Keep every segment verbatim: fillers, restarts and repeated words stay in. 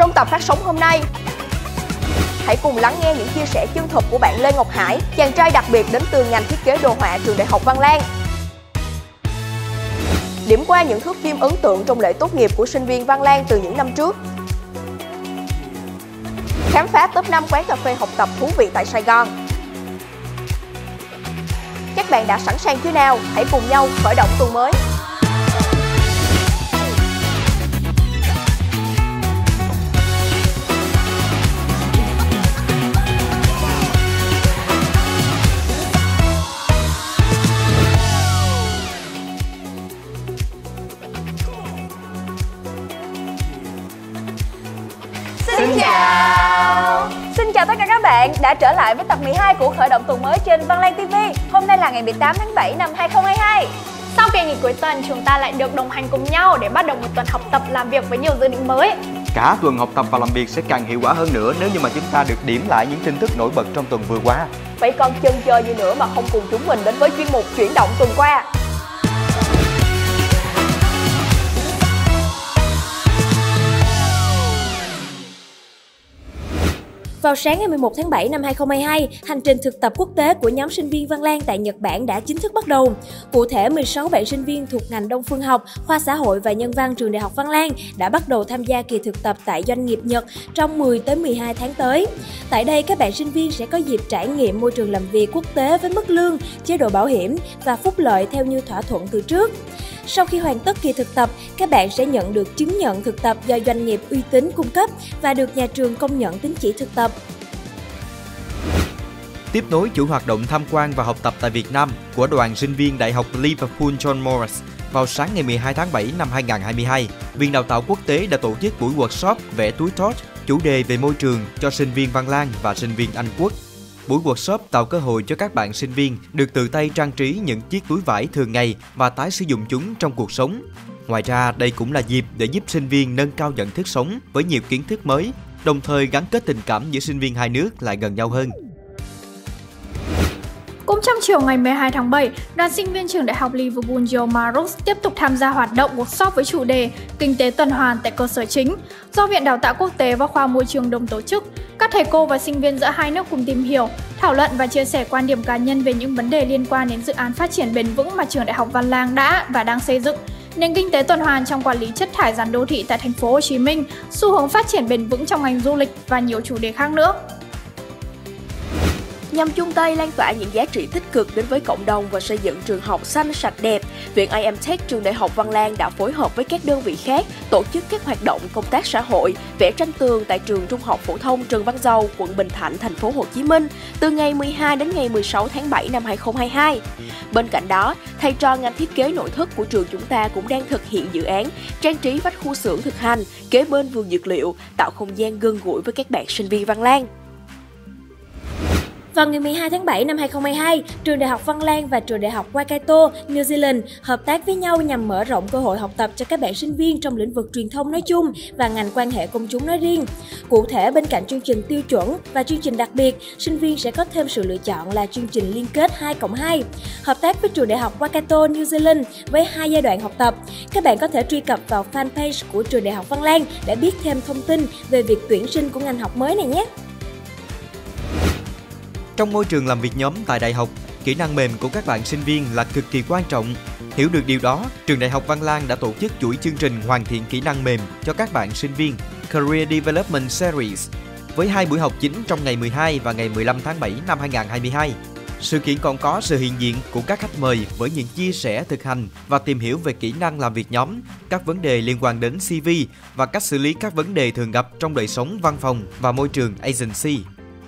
Trong tập phát sóng hôm nay, hãy cùng lắng nghe những chia sẻ chân thực của bạn Lê Ngọc Hải, chàng trai đặc biệt đến từ ngành thiết kế đồ họa trường Đại học Văn Lang. Điểm qua những thước phim ấn tượng trong lễ tốt nghiệp của sinh viên Văn Lang từ những năm trước. Khám phá top năm quán cà phê học tập thú vị tại Sài Gòn. Các bạn đã sẵn sàng chưa nào? Hãy cùng nhau khởi động tuần mới. Xin chào! Xin chào tất cả các bạn đã trở lại với tập mười hai của khởi động tuần mới trên Văn Lang ti vi. Hôm nay là ngày mười tám tháng bảy năm hai nghìn không trăm hai mươi hai. Sau kỳ nghỉ cuối tuần, chúng ta lại được đồng hành cùng nhau để bắt đầu một tuần học tập làm việc với nhiều dự định mới. Cả tuần học tập và làm việc sẽ càng hiệu quả hơn nữa nếu như mà chúng ta được điểm lại những tin tức nổi bật trong tuần vừa qua. Vậy còn chần chờ gì nữa mà không cùng chúng mình đến với chuyên mục chuyển động tuần qua. Vào sáng ngày mười một tháng bảy năm hai nghìn không trăm hai mươi hai, hành trình thực tập quốc tế của nhóm sinh viên Văn Lang tại Nhật Bản đã chính thức bắt đầu. Cụ thể, mười sáu bạn sinh viên thuộc ngành Đông phương học, khoa xã hội và nhân văn trường Đại học Văn Lang đã bắt đầu tham gia kỳ thực tập tại doanh nghiệp Nhật trong mười tới mười hai tháng tới. Tại đây, các bạn sinh viên sẽ có dịp trải nghiệm môi trường làm việc quốc tế với mức lương, chế độ bảo hiểm và phúc lợi theo như thỏa thuận từ trước. Sau khi hoàn tất kỳ thực tập, các bạn sẽ nhận được chứng nhận thực tập do doanh nghiệp uy tín cung cấp và được nhà trường công nhận tín chỉ thực tập. Tiếp nối chuỗi hoạt động tham quan và học tập tại Việt Nam của đoàn sinh viên Đại học Liverpool John Moores, vào sáng ngày mười hai tháng bảy năm hai nghìn không trăm hai mươi hai, Viện Đào tạo Quốc tế đã tổ chức buổi workshop vẽ túi torch, chủ đề về môi trường cho sinh viên Văn Lang và sinh viên Anh Quốc. Buổi workshop tạo cơ hội cho các bạn sinh viên được tự tay trang trí những chiếc túi vải thường ngày và tái sử dụng chúng trong cuộc sống. Ngoài ra, đây cũng là dịp để giúp sinh viên nâng cao nhận thức sống với nhiều kiến thức mới, đồng thời gắn kết tình cảm giữa sinh viên hai nước lại gần nhau hơn. Cũng trong chiều ngày mười hai tháng bảy, đoàn sinh viên trường Đại học Liverpool John Moores tiếp tục tham gia hoạt động workshop với chủ đề Kinh tế tuần hoàn tại cơ sở chính, do Viện Đào tạo Quốc tế và Khoa Môi trường đồng tổ chức. Các thầy cô và sinh viên giữa hai nước cùng tìm hiểu, thảo luận và chia sẻ quan điểm cá nhân về những vấn đề liên quan đến dự án phát triển bền vững mà trường Đại học Văn Lang đã và đang xây dựng. Nền kinh tế tuần hoàn trong quản lý chất thải rắn đô thị tại thành phố Hồ Chí Minh, xu hướng phát triển bền vững trong ngành du lịch và nhiều chủ đề khác nữa. Nhằm chung tay lan tỏa những giá trị tích cực đến với cộng đồng và xây dựng trường học xanh sạch đẹp, Viện i em Tech trường Đại học Văn Lang đã phối hợp với các đơn vị khác tổ chức các hoạt động công tác xã hội, vẽ tranh tường tại trường Trung học phổ thông Trần Văn Dầu, quận Bình Thạnh, thành phố Hồ Chí Minh từ ngày mười hai đến ngày mười sáu tháng bảy năm hai nghìn không trăm hai mươi hai. Bên cạnh đó, thầy trò ngành thiết kế nội thất của trường chúng ta cũng đang thực hiện dự án trang trí vách khu xưởng thực hành kế bên vườn dược liệu, tạo không gian gần gũi với các bạn sinh viên Văn Lang. Vào ngày mười hai tháng bảy năm hai nghìn không trăm hai mươi hai, trường Đại học Văn Lang và trường Đại học Waikato, New Zealand hợp tác với nhau nhằm mở rộng cơ hội học tập cho các bạn sinh viên trong lĩnh vực truyền thông nói chung và ngành quan hệ công chúng nói riêng. Cụ thể, bên cạnh chương trình tiêu chuẩn và chương trình đặc biệt, sinh viên sẽ có thêm sự lựa chọn là chương trình liên kết hai cộng hai. Hợp tác với trường Đại học Waikato, New Zealand với hai giai đoạn học tập. Các bạn có thể truy cập vào fanpage của trường Đại học Văn Lang để biết thêm thông tin về việc tuyển sinh của ngành học mới này nhé. Trong môi trường làm việc nhóm tại đại học, kỹ năng mềm của các bạn sinh viên là cực kỳ quan trọng. Hiểu được điều đó, trường Đại học Văn Lang đã tổ chức chuỗi chương trình hoàn thiện kỹ năng mềm cho các bạn sinh viên Career Development Series với hai buổi học chính trong ngày mười hai và ngày mười lăm tháng bảy năm hai nghìn không trăm hai mươi hai. Sự kiện còn có sự hiện diện của các khách mời với những chia sẻ thực hành và tìm hiểu về kỹ năng làm việc nhóm, các vấn đề liên quan đến xê vê và cách xử lý các vấn đề thường gặp trong đời sống văn phòng và môi trường agency.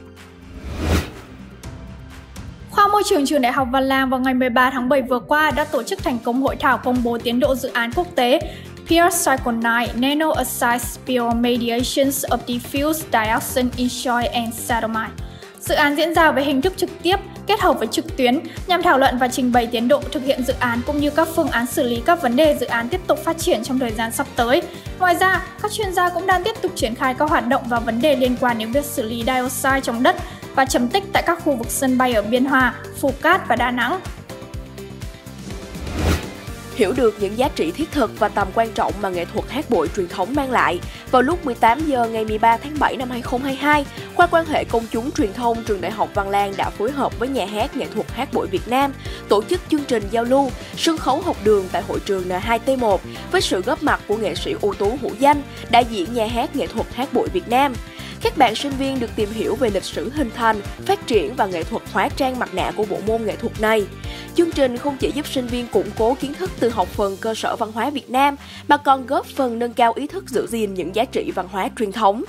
Khoa Môi trường trường Đại học Văn Lang vào ngày mười ba tháng bảy vừa qua đã tổ chức thành công hội thảo công bố tiến độ dự án quốc tế Pierce Cycle chín Nano Acid Spill Mediations of Diffuse Dioxin in Soil and Settlement. Dự án diễn ra với hình thức trực tiếp kết hợp với trực tuyến nhằm thảo luận và trình bày tiến độ thực hiện dự án cũng như các phương án xử lý các vấn đề dự án tiếp tục phát triển trong thời gian sắp tới. Ngoài ra, các chuyên gia cũng đang tiếp tục triển khai các hoạt động và vấn đề liên quan đến việc xử lý dioxide trong đất và chấm tích tại các khu vực sân bay ở Biên Hòa, Phú Cát và Đà Nẵng. Hiểu được những giá trị thiết thực và tầm quan trọng mà nghệ thuật hát bội truyền thống mang lại, vào lúc mười tám giờ ngày mười ba tháng bảy năm hai nghìn không trăm hai mươi hai, Khoa quan hệ công chúng truyền thông Trường Đại học Văn Lang đã phối hợp với Nhà hát Nghệ thuật Hát bội Việt Nam tổ chức chương trình giao lưu sân khấu học đường tại hội trường N hai T một với sự góp mặt của nghệ sĩ ưu tú hữu danh, đại diện Nhà hát Nghệ thuật Hát bội Việt Nam. Các bạn sinh viên được tìm hiểu về lịch sử hình thành, phát triển và nghệ thuật hóa trang mặt nạ của bộ môn nghệ thuật này. Chương trình không chỉ giúp sinh viên củng cố kiến thức từ học phần cơ sở văn hóa Việt Nam, mà còn góp phần nâng cao ý thức giữ gìn những giá trị văn hóa truyền thống.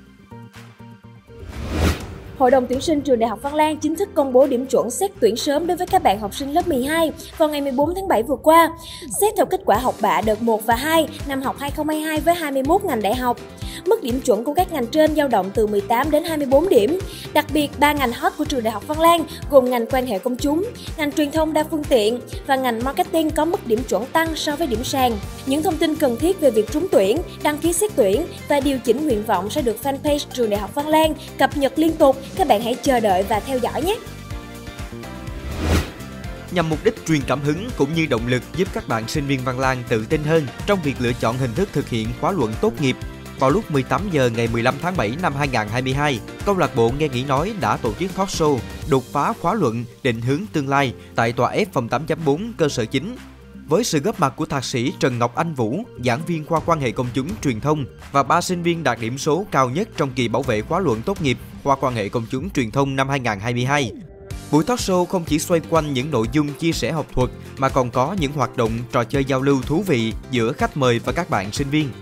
Hội đồng tuyển sinh Trường Đại học Văn Lang chính thức công bố điểm chuẩn xét tuyển sớm đối với các bạn học sinh lớp mười hai vào ngày mười bốn tháng bảy vừa qua. Xét theo kết quả học bạ đợt một và hai năm học hai nghìn không trăm hai mươi hai với hai mươi mốt ngành đại học. Mức điểm chuẩn của các ngành trên dao động từ mười tám đến hai mươi bốn điểm. Đặc biệt, ba ngành hot của Trường Đại học Văn Lang gồm ngành quan hệ công chúng, ngành truyền thông đa phương tiện và ngành marketing có mức điểm chuẩn tăng so với điểm sàn. Những thông tin cần thiết về việc trúng tuyển, đăng ký xét tuyển và điều chỉnh nguyện vọng sẽ được fanpage Trường Đại học Văn Lang cập nhật liên tục. Các bạn hãy chờ đợi và theo dõi nhé! Nhằm mục đích truyền cảm hứng cũng như động lực giúp các bạn sinh viên Văn Lang tự tin hơn trong việc lựa chọn hình thức thực hiện khóa luận tốt nghiệp, vào lúc mười tám giờ ngày mười lăm tháng bảy năm hai nghìn không trăm hai mươi hai, câu lạc bộ Nghe Nghĩ Nói đã tổ chức talk show đột phá khóa luận định hướng tương lai tại tòa F phòng tám chấm bốn cơ sở chính. Với sự góp mặt của thạc sĩ Trần Ngọc Anh Vũ, giảng viên khoa quan hệ công chúng truyền thông và ba sinh viên đạt điểm số cao nhất trong kỳ bảo vệ khóa luận tốt nghiệp khoa quan hệ công chúng truyền thông năm hai nghìn không trăm hai mươi hai. Buổi talk show không chỉ xoay quanh những nội dung chia sẻ học thuật mà còn có những hoạt động trò chơi giao lưu thú vị giữa khách mời và các bạn sinh viên.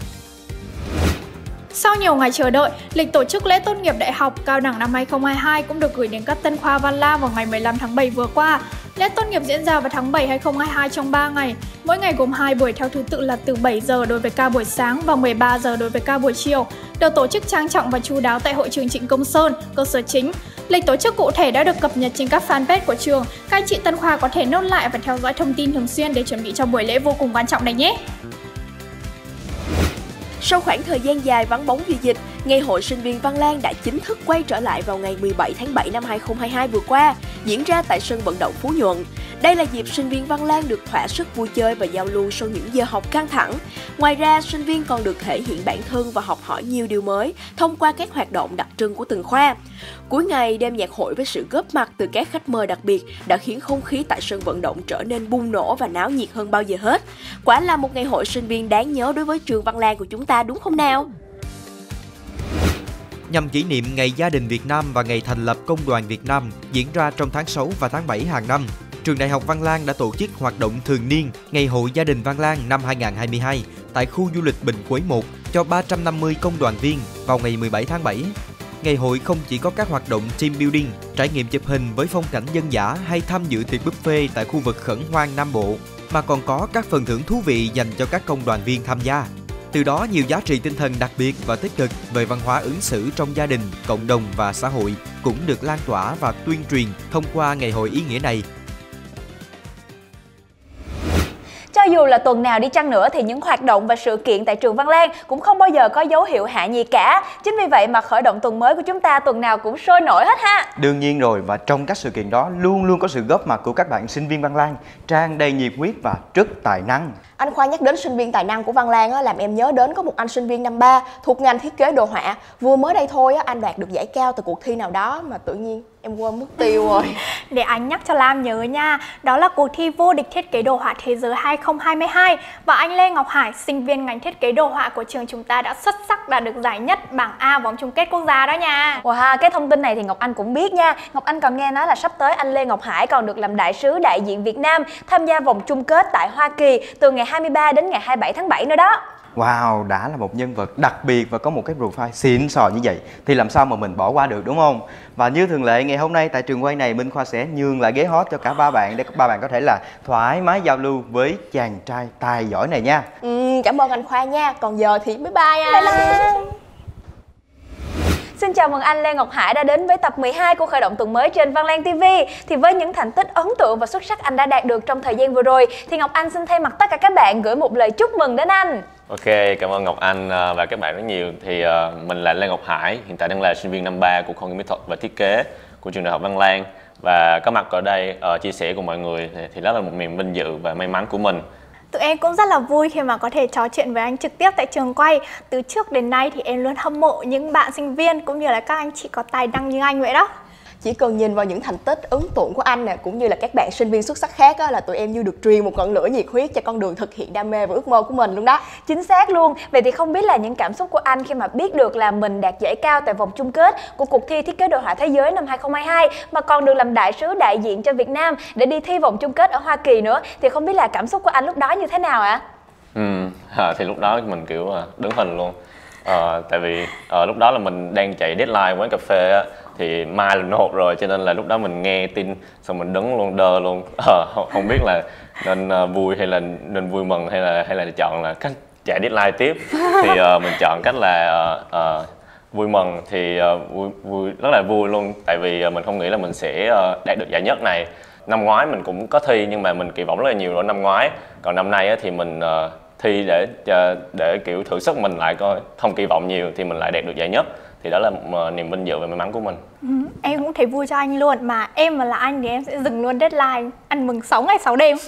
Sau nhiều ngày chờ đợi, lịch tổ chức lễ tốt nghiệp đại học cao đẳng năm hai nghìn không trăm hai mươi hai cũng được gửi đến các tân khoa Văn Lang vào ngày mười lăm tháng bảy vừa qua. Lễ tốt nghiệp diễn ra vào tháng bảy năm hai nghìn không trăm hai mươi hai trong ba ngày, mỗi ngày gồm hai buổi theo thứ tự là từ bảy giờ đối với ca buổi sáng và mười ba giờ đối với ca buổi chiều, được tổ chức trang trọng và chu đáo tại hội trường Trịnh Công Sơn, cơ sở chính. Lịch tổ chức cụ thể đã được cập nhật trên các fanpage của trường. Các anh chị tân khoa có thể nốt lại và theo dõi thông tin thường xuyên để chuẩn bị cho buổi lễ vô cùng quan trọng này nhé! Sau khoảng thời gian dài vắng bóng vì dịch, Ngày hội sinh viên Văn Lang đã chính thức quay trở lại vào ngày mười bảy tháng bảy năm hai nghìn không trăm hai mươi hai vừa qua, diễn ra tại sân vận động Phú Nhuận. Đây là dịp sinh viên Văn Lang được thỏa sức vui chơi và giao lưu sau những giờ học căng thẳng. Ngoài ra, sinh viên còn được thể hiện bản thân và học hỏi nhiều điều mới thông qua các hoạt động đặc trưng của từng khoa. Cuối ngày, đêm nhạc hội với sự góp mặt từ các khách mời đặc biệt đã khiến không khí tại sân vận động trở nên bùng nổ và náo nhiệt hơn bao giờ hết. Quả là một ngày hội sinh viên đáng nhớ đối với trường Văn Lang của chúng ta, đúng không nào? Nhằm kỷ niệm Ngày Gia đình Việt Nam và Ngày thành lập Công đoàn Việt Nam diễn ra trong tháng sáu và tháng bảy hàng năm, Trường Đại học Văn Lang đã tổ chức hoạt động thường niên Ngày hội Gia đình Văn Lang năm hai nghìn không trăm hai mươi hai tại khu du lịch Bình Quế một cho ba trăm năm mươi công đoàn viên vào ngày mười bảy tháng bảy. Ngày hội không chỉ có các hoạt động team building, trải nghiệm chụp hình với phong cảnh dân dã hay tham dự tiệc buffet tại khu vực Khẩn Hoang Nam Bộ, mà còn có các phần thưởng thú vị dành cho các công đoàn viên tham gia. Từ đó, nhiều giá trị tinh thần đặc biệt và tích cực về văn hóa ứng xử trong gia đình, cộng đồng và xã hội cũng được lan tỏa và tuyên truyền thông qua ngày hội ý nghĩa này. Cho dù là tuần nào đi chăng nữa thì những hoạt động và sự kiện tại trường Văn Lang cũng không bao giờ có dấu hiệu hạ nhiệt cả. Chính vì vậy mà khởi động tuần mới của chúng ta tuần nào cũng sôi nổi hết ha. Đương nhiên rồi, và trong các sự kiện đó luôn luôn có sự góp mặt của các bạn sinh viên Văn Lang tràn đầy nhiệt huyết và rất tài năng. Anh Khoa nhắc đến sinh viên tài năng của Văn Lang á, làm em nhớ đến có một anh sinh viên năm ba thuộc ngành thiết kế đồ họa. Vừa mới đây thôi á, anh đoạt được giải cao từ cuộc thi nào đó mà tự nhiên em quên mất tiêu rồi. Để anh nhắc cho Lam nhớ nha, đó là cuộc thi vô địch thiết kế đồ họa thế giới hai không hai hai và anh Lê Ngọc Hải, sinh viên ngành thiết kế đồ họa của trường chúng ta đã xuất sắc đạt được giải nhất bảng A vòng chung kết quốc gia đó nha. Wow, cái thông tin này thì Ngọc Anh cũng biết nha. Ngọc Anh còn nghe nói là sắp tới anh Lê Ngọc Hải còn được làm đại sứ đại diện Việt Nam tham gia vòng chung kết tại Hoa Kỳ từ ngày hai mươi ba đến ngày hai mươi bảy tháng bảy nữa đó. Wow, đã là một nhân vật đặc biệt và có một cái profile xịn sò như vậy thì làm sao mà mình bỏ qua được, đúng không? Và như thường lệ, ngày hôm nay tại trường quay này Minh Khoa sẽ nhường lại ghế hot cho cả ba bạn để các ba bạn có thể là thoải mái giao lưu với chàng trai tài giỏi này nha. Ừ, cảm ơn anh Khoa nha. Còn giờ thì bye bye anh. Bye bye. Xin chào mừng anh Lê Ngọc Hải đã đến với tập mười hai của khởi động tuần mới trên Văn Lang ti vi. Thì với những thành tích ấn tượng và xuất sắc anh đã đạt được trong thời gian vừa rồi thì Ngọc Anh xin thay mặt tất cả các bạn gửi một lời chúc mừng đến anh. Ok, cảm ơn Ngọc Anh và các bạn rất nhiều. Thì uh, mình là Lê Ngọc Hải, hiện tại đang là sinh viên năm ba của khoa nghệ thuật và thiết kế của trường Đại học Văn Lang. và có mặt ở đây uh, chia sẻ cùng mọi người thì, thì đó là một niềm vinh dự và may mắn của mình. Tụi em cũng rất là vui khi mà có thể trò chuyện với anh trực tiếp tại trường quay. Từ trước đến nay thì em luôn hâm mộ những bạn sinh viên cũng như là các anh chị có tài năng như anh vậy đó. Chỉ cần nhìn vào những thành tích ấn tượng của anh nè, cũng như là các bạn sinh viên xuất sắc khác á, là tụi em như được truyền một ngọn lửa nhiệt huyết cho con đường thực hiện đam mê và ước mơ của mình luôn đó. Chính xác luôn. Vậy thì không biết là những cảm xúc của anh khi mà biết được là mình đạt giải cao tại vòng chung kết của cuộc thi thiết kế đồ họa thế giới năm hai không hai hai, mà còn được làm đại sứ đại diện cho Việt Nam để đi thi vòng chung kết ở Hoa Kỳ nữa, thì không biết là cảm xúc của anh lúc đó như thế nào ạ? Ừ, à, thì lúc đó mình kiểu đứng hình luôn. À, tại vì à, lúc đó là mình đang chạy deadline quán cà phê á, thì mai là nộp rồi, cho nên là lúc đó mình nghe tin xong mình đứng luôn đơ luôn. À, không, không biết là nên uh, vui hay là nên vui mừng hay là hay là chọn là cách chạy deadline tiếp. Thì uh, mình chọn cách là uh, uh, vui mừng. Thì uh, vui, vui rất là vui luôn, tại vì uh, mình không nghĩ là mình sẽ uh, đạt được giải nhất này. Năm ngoái mình cũng có thi nhưng mà mình kỳ vọng rất là nhiều ở năm ngoái, còn năm nay á, thì mình uh, thi để để kiểu thử sức mình lại coi, không kỳ vọng nhiều thì mình lại đạt được giải nhất, thì đó là một niềm vinh dự và may mắn của mình. Ừ, em cũng thấy vui cho anh luôn, mà em mà là anh thì em sẽ dừng luôn deadline, ăn mừng sáu ngày sáu đêm.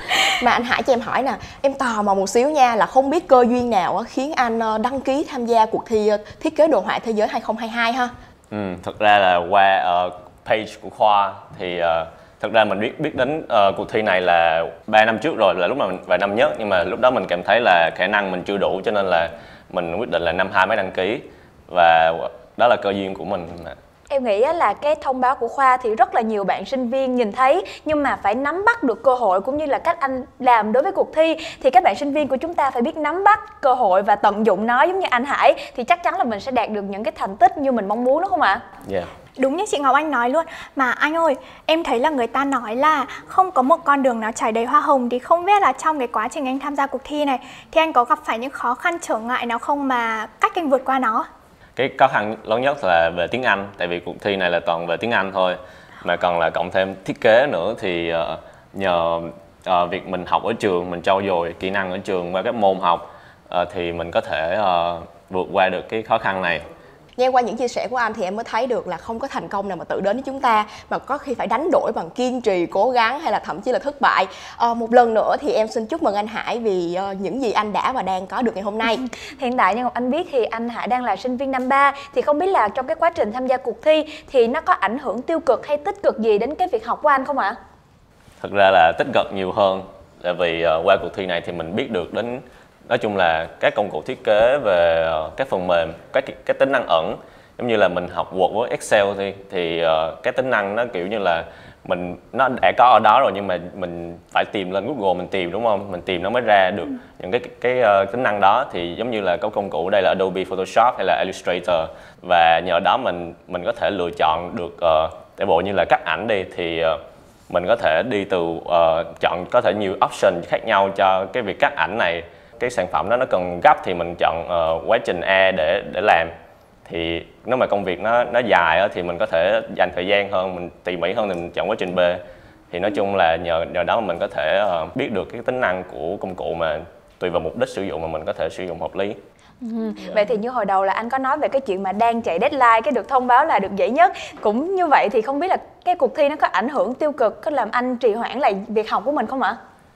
Mà anh Hải cho em hỏi nè, em tò mò một xíu nha, là không biết cơ duyên nào khiến anh đăng ký tham gia cuộc thi thiết kế đồ họa thế giới hai không hai hai ha? Ừ, thật ra là qua uh, page của khoa thì uh, thật ra mình biết biết đến uh, cuộc thi này là ba năm trước rồi, là lúc mà mình vào năm nhất, nhưng mà lúc đó mình cảm thấy là khả năng mình chưa đủ, cho nên là mình quyết định là năm hai mới đăng ký, và đó là cơ duyên của mình. Em nghĩ là cái thông báo của khoa thì rất là nhiều bạn sinh viên nhìn thấy, nhưng mà phải nắm bắt được cơ hội cũng như là cách anh làm đối với cuộc thi, thì các bạn sinh viên của chúng ta phải biết nắm bắt cơ hội và tận dụng nó giống như anh Hải, thì chắc chắn là mình sẽ đạt được những cái thành tích như mình mong muốn, đúng không ạ? Yeah. Đúng như chị Ngọc Anh nói luôn. Mà anh ơi, em thấy là người ta nói là không có một con đường nào trải đầy hoa hồng, thì không biết là trong cái quá trình anh tham gia cuộc thi này thì anh có gặp phải những khó khăn trở ngại nào không mà cách anh vượt qua nó? Cái khó khăn lớn nhất là về tiếng Anh, tại vì cuộc thi này là toàn về tiếng Anh thôi, mà còn là cộng thêm thiết kế nữa, thì uh, nhờ uh, việc mình học ở trường, mình trau dồi kỹ năng ở trường qua các môn học, uh, thì mình có thể uh, vượt qua được cái khó khăn này. Nghe qua những chia sẻ của anh thì em mới thấy được là không có thành công nào mà tự đến với chúng ta, mà có khi phải đánh đổi bằng kiên trì, cố gắng hay là thậm chí là thất bại. À, một lần nữa thì em xin chúc mừng anh Hải vì uh, những gì anh đã và đang có được ngày hôm nay. Hiện tại như Ngọc Anh biết thì anh Hải đang là sinh viên năm ba, thì không biết là trong cái quá trình tham gia cuộc thi thì nó có ảnh hưởng tiêu cực hay tích cực gì đến cái việc học của anh không ạ? Thực ra là tích cực nhiều hơn, tại vì uh, qua cuộc thi này thì mình biết được đến, nói chung là các công cụ thiết kế về uh, các phần mềm, các cái tính năng ẩn, giống như là mình học Word với Excel thì thì uh, cái tính năng nó kiểu như là mình nó đã có ở đó rồi, nhưng mà mình phải tìm lên Google mình tìm, đúng không? Mình tìm nó mới ra được ừ. những cái cái uh, tính năng đó. Thì giống như là có công cụ ở đây là Adobe Photoshop hay là Illustrator, và nhờ đó mình mình có thể lựa chọn được uh, để bộ như là cắt ảnh đi, thì uh, mình có thể đi từ uh, chọn có thể nhiều option khác nhau cho cái việc cắt ảnh này. Cái sản phẩm đó nó cần gấp thì mình chọn uh, quá trình A để để làm. Thì nếu mà công việc nó nó dài á, thì mình có thể dành thời gian hơn, mình tỉ mỉ hơn thì mình chọn quá trình B. Thì nói chung là nhờ nhờ đó mình có thể uh, biết được cái tính năng của công cụ, mà tùy vào mục đích sử dụng mà mình có thể sử dụng hợp lý. Ừ. Vậy thì như hồi đầu là anh có nói về cái chuyện mà đang chạy deadline cái được thông báo là được giải nhất, cũng như vậy thì không biết là cái cuộc thi nó có ảnh hưởng tiêu cực, có làm anh trì hoãn lại việc học của mình không ạ?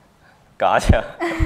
Có chứ.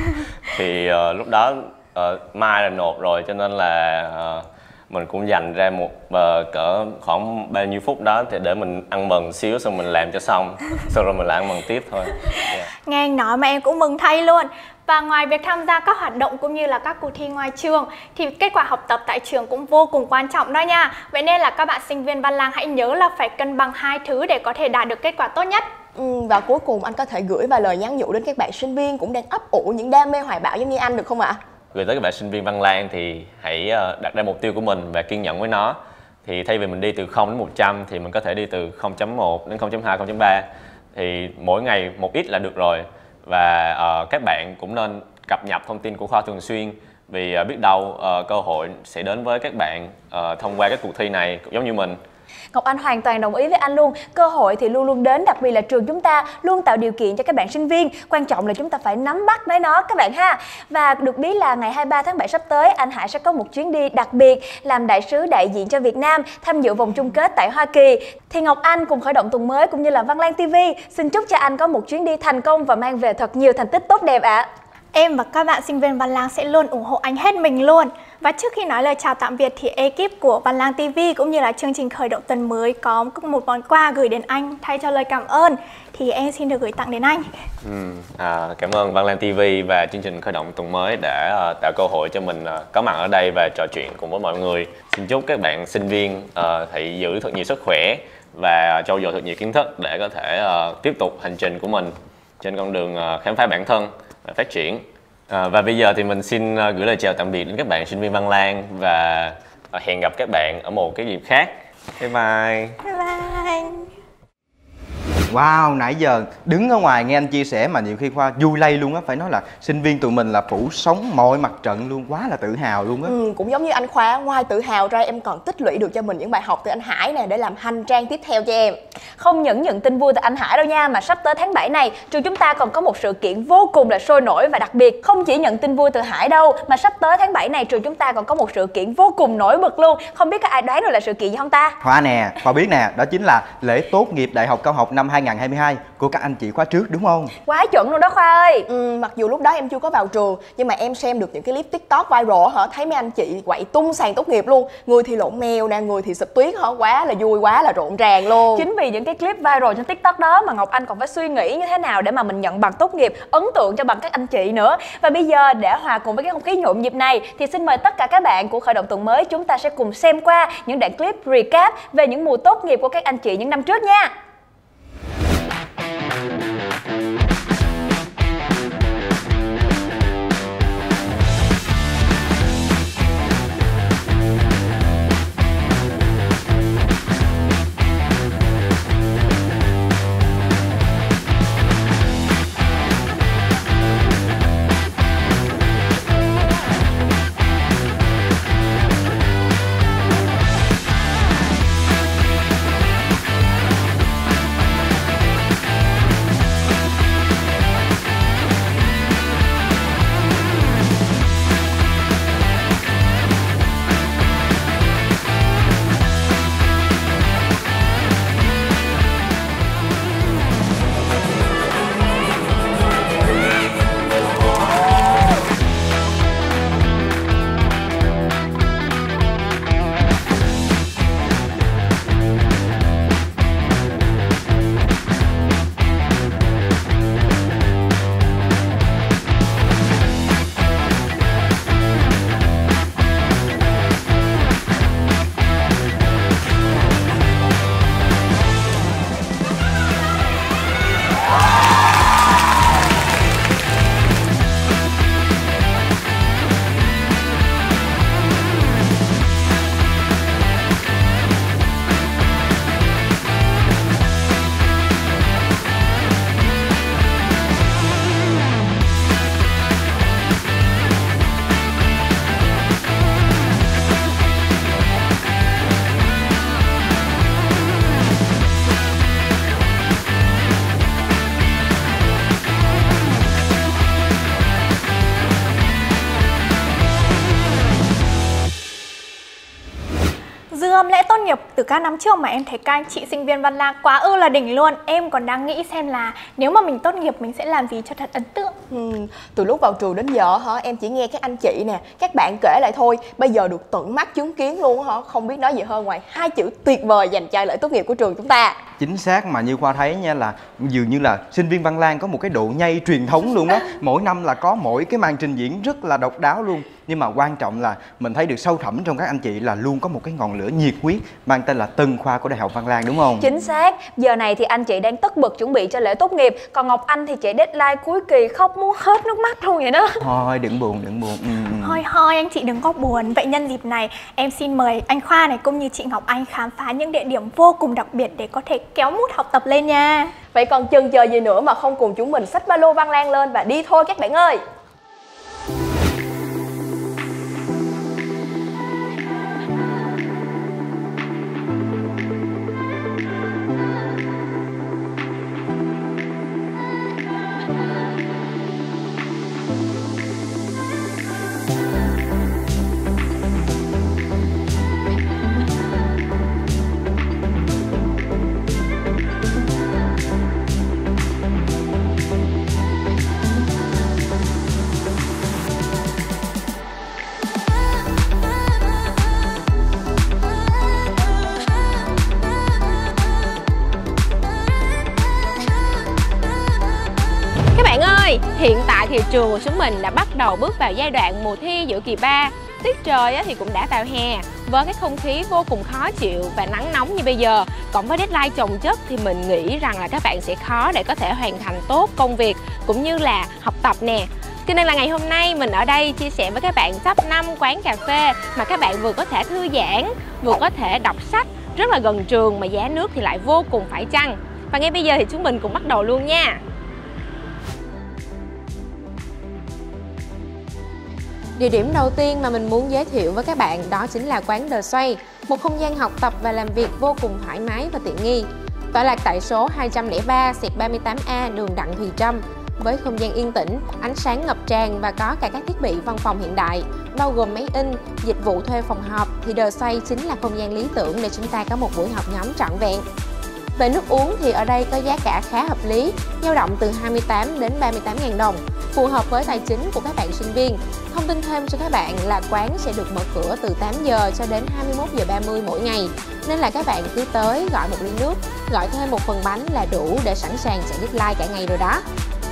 Thì uh, lúc đó uh, mai là nộp rồi, cho nên là uh, mình cũng dành ra một uh, cỡ khoảng bao nhiêu phút đó thì để mình ăn mừng xíu, xong mình làm cho xong, sau rồi mình lại ăn mừng tiếp thôi. Yeah. Nghe anh nói mà em cũng mừng thay luôn. Và ngoài việc tham gia các hoạt động cũng như là các cuộc thi ngoài trường thì kết quả học tập tại trường cũng vô cùng quan trọng đó nha. Vậy nên là các bạn sinh viên Văn Lang hãy nhớ là phải cân bằng hai thứ để có thể đạt được kết quả tốt nhất. Ừ, và cuối cùng anh có thể gửi vài lời nhắn nhủ đến các bạn sinh viên cũng đang ấp ủ những đam mê hoài bão giống như anh được không ạ? Gửi tới các bạn sinh viên Văn Lang thì hãy đặt ra mục tiêu của mình và kiên nhẫn với nó. Thì thay vì mình đi từ không đến một trăm thì mình có thể đi từ không chấm một đến không chấm hai, không chấm ba. Thì mỗi ngày một ít là được rồi. Và uh, các bạn cũng nên cập nhật thông tin của khoa thường xuyên, vì uh, biết đâu uh, cơ hội sẽ đến với các bạn uh, thông qua các cuộc thi này giống như mình. Ngọc Anh hoàn toàn đồng ý với anh luôn. Cơ hội thì luôn luôn đến, đặc biệt là trường chúng ta luôn tạo điều kiện cho các bạn sinh viên. Quan trọng là chúng ta phải nắm bắt lấy nó các bạn ha. Và được biết là ngày hai mươi ba tháng bảy sắp tới, anh Hải sẽ có một chuyến đi đặc biệt làm đại sứ đại diện cho Việt Nam tham dự vòng chung kết tại Hoa Kỳ. Thì Ngọc Anh cùng Khởi động tuần mới cũng như là Văn Lang ti vi xin chúc cho anh có một chuyến đi thành công và mang về thật nhiều thành tích tốt đẹp ạ. À. Em và các bạn sinh viên Văn Lang sẽ luôn ủng hộ anh hết mình luôn. Và trước khi nói lời chào tạm biệt thì ekip của Văn Lang ti vi cũng như là chương trình Khởi động tuần mới có một món quà gửi đến anh thay cho lời cảm ơn. Thì em xin được gửi tặng đến anh. Ừ, à, cảm ơn Văn Lang ti vi và chương trình Khởi động tuần mới đã uh, tạo cơ hội cho mình uh, có mặt ở đây và trò chuyện cùng với mọi người. Xin chúc các bạn sinh viên uh, hãy giữ thật nhiều sức khỏe và trau dồi thật nhiều kiến thức để có thể uh, tiếp tục hành trình của mình trên con đường uh, khám phá bản thân và phát triển. À, và bây giờ thì mình xin uh, gửi lời chào tạm biệt đến các bạn sinh viên Văn Lang và uh, hẹn gặp các bạn ở một cái dịp khác. Bye bye. Bye bye. Wow, nãy giờ đứng ở ngoài nghe anh chia sẻ mà nhiều khi Khoa vui lây luôn á. Phải nói là sinh viên tụi mình là phủ sóng mọi mặt trận luôn, quá là tự hào luôn á. Ừ, cũng giống như anh Khoa, ngoài tự hào ra em còn tích lũy được cho mình những bài học từ anh Hải nè để làm hành trang tiếp theo cho em. Không những nhận tin vui từ anh Hải đâu nha, mà sắp tới tháng bảy này trường chúng ta còn có một sự kiện vô cùng là sôi nổi và đặc biệt. Không chỉ nhận tin vui từ Hải đâu, mà sắp tới tháng bảy này trường chúng ta còn có một sự kiện vô cùng nổi bật luôn. Không biết có ai đoán được là sự kiện gì không ta? Khoa nè, Khoa biết nè, đó chính là lễ tốt nghiệp đại học cao học năm hai không hai hai của các anh chị khóa trước đúng không? Quá chuẩn luôn đó Khoa ơi. Ừ, mặc dù lúc đó em chưa có vào trường nhưng mà em xem được những cái clip TikTok viral hả, thấy mấy anh chị quậy tung sàn tốt nghiệp luôn, người thì lộn mèo nè, người thì sụp tuyết hả, quá là vui, quá là rộn ràng luôn. Chính vì những cái clip viral trên TikTok đó mà Ngọc Anh còn phải suy nghĩ như thế nào để mà mình nhận bằng tốt nghiệp ấn tượng cho bằng các anh chị nữa. Và bây giờ để hòa cùng với cái không khí nhộn nhịp này thì xin mời tất cả các bạn của Khởi động tuần mới chúng ta sẽ cùng xem qua những đoạn clip recap về những mùa tốt nghiệp của các anh chị những năm trước nha. Dư âm lễ tốt nghiệp từ các năm trước mà em thấy các anh chị sinh viên Văn Lang quá ư là đỉnh luôn. Em còn đang nghĩ xem là nếu mà mình tốt nghiệp mình sẽ làm gì cho thật ấn tượng. Ừ, từ lúc vào trường đến giờ hả, em chỉ nghe các anh chị nè, các bạn kể lại thôi. Bây giờ được tận mắt chứng kiến luôn hả, không biết nói gì hơn ngoài hai chữ tuyệt vời dành cho lễ tốt nghiệp của trường chúng ta. Chính xác, mà như Khoa thấy nha, là dường như là sinh viên Văn Lang có một cái độ nhây truyền thống luôn á. Mỗi năm là có mỗi cái màn trình diễn rất là độc đáo luôn. Nhưng mà quan trọng là mình thấy được sâu thẳm trong các anh chị là luôn có một cái ngọn lửa nhiệt huyết mang tên là Tân Khoa của Đại học Văn Lang, đúng không? Chính xác. Giờ này thì anh chị đang tất bật chuẩn bị cho lễ tốt nghiệp, còn Ngọc Anh thì chạy deadline cuối kỳ khóc muốn hết nước mắt luôn vậy đó. Thôi đừng buồn, đừng buồn. Ừ. Thôi thôi anh chị đừng có buồn. Vậy nhân dịp này em xin mời anh Khoa này cũng như chị Ngọc Anh khám phá những địa điểm vô cùng đặc biệt để có thể kéo mút học tập lên nha. Vậy còn chần chờ gì nữa mà không cùng chúng mình xách ba lô Văn Lang lên và đi thôi các bạn ơi. Hiện tại thì trường của chúng mình đã bắt đầu bước vào giai đoạn mùa thi giữa kỳ ba. Tiết trời thì cũng đã vào hè, với cái không khí vô cùng khó chịu và nắng nóng như bây giờ, cộng với deadline chồng chất thì mình nghĩ rằng là các bạn sẽ khó để có thể hoàn thành tốt công việc cũng như là học tập nè. Cho nên là ngày hôm nay mình ở đây chia sẻ với các bạn top năm quán cà phê mà các bạn vừa có thể thư giãn, vừa có thể đọc sách, rất là gần trường mà giá nước thì lại vô cùng phải chăng. Và ngay bây giờ thì chúng mình cùng bắt đầu luôn nha. Địa điểm đầu tiên mà mình muốn giới thiệu với các bạn đó chính là quán The Xoay, một không gian học tập và làm việc vô cùng thoải mái và tiện nghi. Tọa lạc tại số hai trăm lẻ ba ba mươi tám A đường Đặng Thùy Trâm. Với không gian yên tĩnh, ánh sáng ngập tràn và có cả các thiết bị văn phòng hiện đại, bao gồm máy in, dịch vụ thuê phòng họp, thì The Xoay chính là không gian lý tưởng để chúng ta có một buổi học nhóm trọn vẹn. Về nước uống thì ở đây có giá cả khá hợp lý, dao động từ hai mươi tám đến ba mươi tám nghìn đồng, phù hợp với tài chính của các bạn sinh viên. Thông tin thêm cho các bạn là quán sẽ được mở cửa từ tám giờ cho đến hai mươi mốt giờ ba mươi mỗi ngày, nên là các bạn cứ tới gọi một ly nước, gọi thêm một phần bánh là đủ để sẵn sàng chạy deadline cả ngày rồi đó.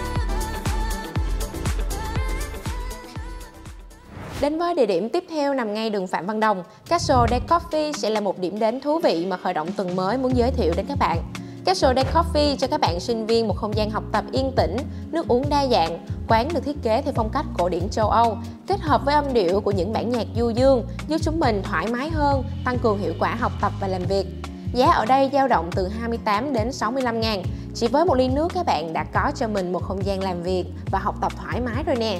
Đến với địa điểm tiếp theo nằm ngay đường Phạm Văn Đồng, Castle Day Coffee sẽ là một điểm đến thú vị mà khởi động tuần mới muốn giới thiệu đến các bạn. Castle Day Coffee cho các bạn sinh viên một không gian học tập yên tĩnh, nước uống đa dạng. Quán được thiết kế theo phong cách cổ điển châu Âu, kết hợp với âm điệu của những bản nhạc du dương, giúp chúng mình thoải mái hơn, tăng cường hiệu quả học tập và làm việc. Giá ở đây dao động từ hai mươi tám đến sáu mươi lăm ngàn. Chỉ với một ly nước các bạn đã có cho mình một không gian làm việc và học tập thoải mái rồi nè.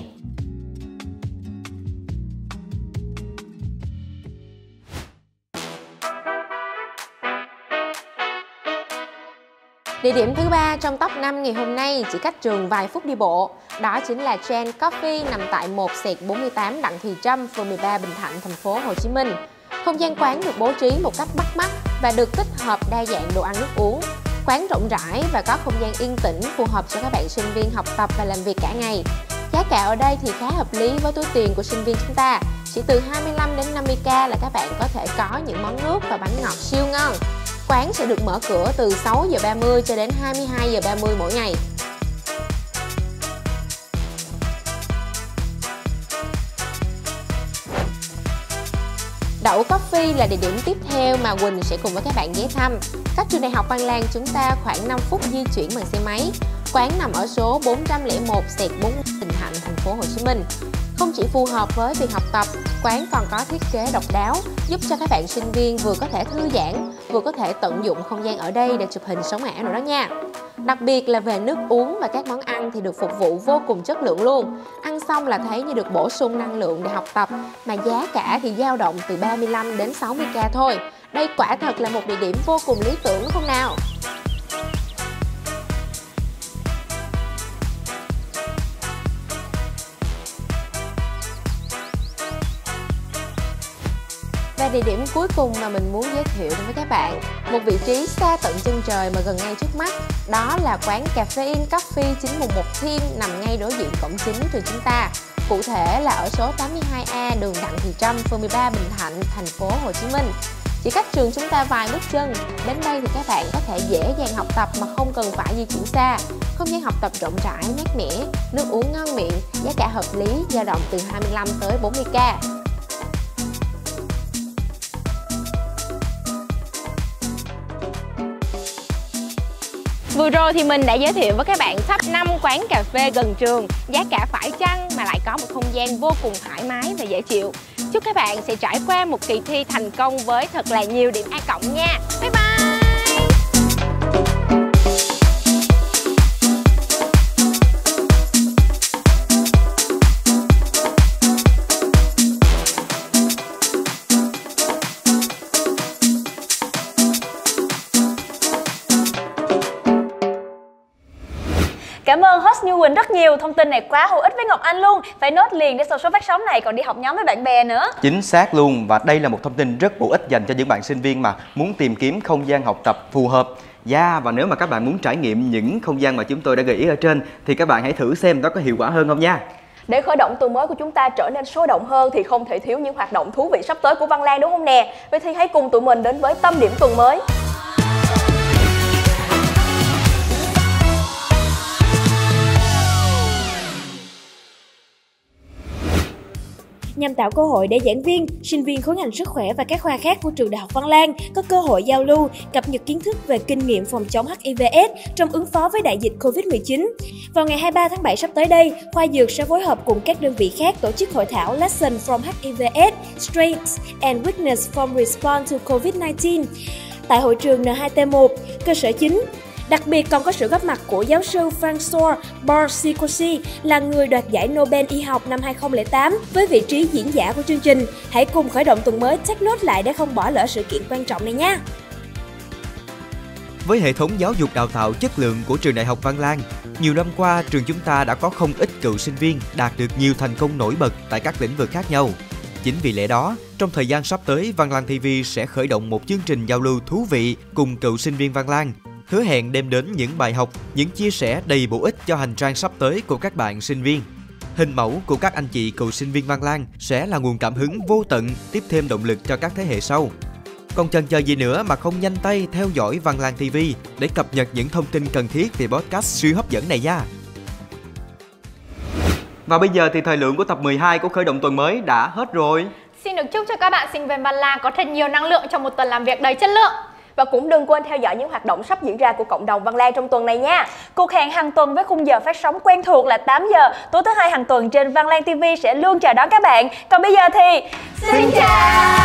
Địa điểm thứ ba trong top năm ngày hôm nay chỉ cách trường vài phút đi bộ, đó chính là Chen Coffee nằm tại một bốn mươi tám Đặng Thùy Trâm, phường mười ba Bình Thạnh, thành phố Hồ Chí Minh. Không gian quán được bố trí một cách bắt mắt và được tích hợp đa dạng đồ ăn nước uống. Quán rộng rãi và có không gian yên tĩnh phù hợp cho các bạn sinh viên học tập và làm việc cả ngày. Giá cả ở đây thì khá hợp lý với túi tiền của sinh viên chúng ta, chỉ từ hai mươi lăm đến năm mươi k là các bạn có thể có những món nước và bánh ngọt siêu ngon. Quán sẽ được mở cửa từ sáu giờ ba mươi cho đến hai mươi hai giờ ba mươi mỗi ngày. Đậu Coffee là địa điểm tiếp theo mà Quỳnh sẽ cùng với các bạn ghé thăm. Cách trường đại học Văn Lang chúng ta khoảng năm phút di chuyển bằng xe máy. Quán nằm ở số bốn trăm lẻ một bốn Bình Thạnh, thành phố Hồ Chí Minh. Không chỉ phù hợp với việc học tập, quán còn có thiết kế độc đáo giúp cho các bạn sinh viên vừa có thể thư giãn, vừa có thể tận dụng không gian ở đây để chụp hình sống ảo nữa đó nha. Đặc biệt là về nước uống và các món ăn thì được phục vụ vô cùng chất lượng luôn. Ăn xong là thấy như được bổ sung năng lượng để học tập, mà giá cả thì dao động từ ba mươi lăm đến sáu mươi k thôi. Đây quả thật là một địa điểm vô cùng lý tưởng đúng không nào? Và địa điểm cuối cùng mà mình muốn giới thiệu với các bạn, một vị trí xa tận chân trời mà gần ngay trước mắt, đó là quán Caffeine Coffee chín một một Team nằm ngay đối diện cổng chính trường chúng ta. Cụ thể là ở số tám mươi hai A đường Đặng Thùy Trâm, phường mười ba Bình Thạnh, thành phố Hồ Chí Minh. Chỉ cách trường chúng ta vài bước chân, đến đây thì các bạn có thể dễ dàng học tập mà không cần phải di chuyển xa. Không gian học tập rộng rãi, mát mẻ, nước uống ngon miệng, giá cả hợp lý, dao động từ hai mươi lăm tới bốn mươi k. Vừa rồi thì mình đã giới thiệu với các bạn top năm quán cà phê gần trường, giá cả phải chăng mà lại có một không gian vô cùng thoải mái và dễ chịu. Chúc các bạn sẽ trải qua một kỳ thi thành công với thật là nhiều điểm A cộng nha. Bye bye! Cảm ơn host Như Quỳnh rất nhiều, thông tin này quá hữu ích với Ngọc Anh luôn. Phải nốt liền để sau số phát sóng này còn đi học nhóm với bạn bè nữa. Chính xác luôn, và đây là một thông tin rất bổ ích dành cho những bạn sinh viên mà muốn tìm kiếm không gian học tập phù hợp. Yeah, và nếu mà các bạn muốn trải nghiệm những không gian mà chúng tôi đã gợi ý ở trên thì các bạn hãy thử xem nó có hiệu quả hơn không nha. Để khởi động tuần mới của chúng ta trở nên sôi động hơn thì không thể thiếu những hoạt động thú vị sắp tới của Văn Lang đúng không nè? Vậy thì hãy cùng tụi mình đến với tâm điểm tuần mới. nhằm tạo cơ hội để giảng viên, sinh viên khối ngành sức khỏe và các khoa khác của trường Đại học Văn Lang có cơ hội giao lưu, cập nhật kiến thức về kinh nghiệm phòng chống H I V S trong ứng phó với đại dịch Covid mười chín. Vào ngày hai mươi ba tháng bảy sắp tới đây, khoa Dược sẽ phối hợp cùng các đơn vị khác tổ chức hội thảo Lesson from H I V S, Strengths and Weakness from Response to Covid mười chín tại hội trường N hai T một, cơ sở chính. Đặc biệt còn có sự góp mặt của giáo sư François Borsikosi là người đoạt giải Nobel y học năm hai không không tám với vị trí diễn giả của chương trình. Hãy cùng khởi động tuần mới take note lại để không bỏ lỡ sự kiện quan trọng này nha. Với hệ thống giáo dục đào tạo chất lượng của trường Đại học Văn Lang, nhiều năm qua trường chúng ta đã có không ít cựu sinh viên đạt được nhiều thành công nổi bật tại các lĩnh vực khác nhau. Chính vì lẽ đó, trong thời gian sắp tới, Văn Lang ti vi sẽ khởi động một chương trình giao lưu thú vị cùng cựu sinh viên Văn Lang, hứa hẹn đem đến những bài học, những chia sẻ đầy bổ ích cho hành trang sắp tới của các bạn sinh viên. Hình mẫu của các anh chị cựu sinh viên Văn Lang sẽ là nguồn cảm hứng vô tận, tiếp thêm động lực cho các thế hệ sau. Còn chần chờ gì nữa mà không nhanh tay theo dõi Văn Lang ti vi để cập nhật những thông tin cần thiết về podcast siêu hấp dẫn này nha. Và bây giờ thì thời lượng của tập mười hai của khởi động tuần mới đã hết rồi. Xin được chúc cho các bạn sinh viên Văn Lang có thật nhiều năng lượng trong một tuần làm việc đầy chất lượng. Và cũng đừng quên theo dõi những hoạt động sắp diễn ra của cộng đồng Văn Lang trong tuần này nha. Cuộc hẹn hàng tuần với khung giờ phát sóng quen thuộc là tám giờ tối thứ hai hàng tuần trên Văn Lang ti vi sẽ luôn chờ đón các bạn. Còn bây giờ thì xin chào.